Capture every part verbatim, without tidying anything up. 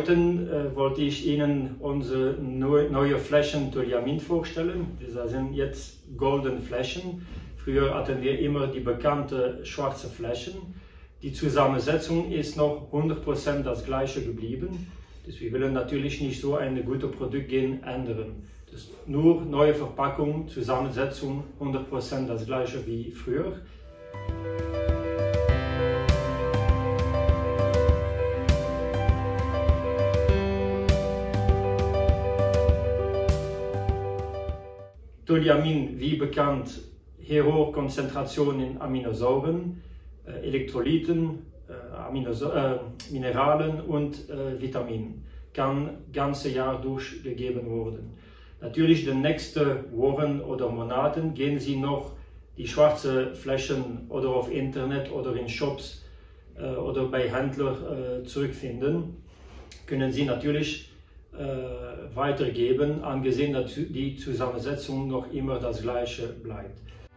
heute äh, wollte ich Ihnen unsere neue Flächen Thuliamin vorstellen. Das sind jetzt goldene Flächen. Früher hatten wir immer die bekannte schwarze Flächen. Die Zusammensetzung ist noch hundert Prozent das gleiche geblieben. Das wir wollen natürlich nicht so ein gutes Produkt gehen ändern. Das ist nur neue Verpackung, Zusammensetzung, hundert Prozent das gleiche wie früher. Thuliamin, wie bekannt, sehr hohe Konzentration in Aminosäuren, äh, Elektrolyten, äh, Aminosäure, äh, Mineralen und äh, Vitaminen. Kann das ganze Jahr durchgegeben werden. Natürlich, in den nächsten Wochen oder Monaten gehen Sie noch die schwarzen Flächen oder auf Internet oder in Shops äh, oder bei Händlern äh, zurückfinden. Können Sie natürlich äh, weitergeben, angesehen, dass die Zusammensetzung noch immer das gleiche bleibt.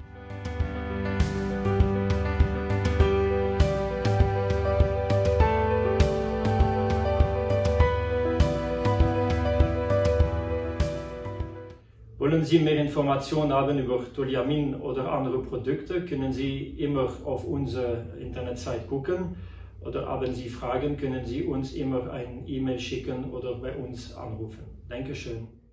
Wollen Sie mehr Informationen haben über Thuliamin oder andere Produkte, können Sie immer auf unsere Internetseite gucken. Oder haben Sie Fragen, können Sie uns immer eine E-Mail schicken oder bei uns anrufen. Dankeschön.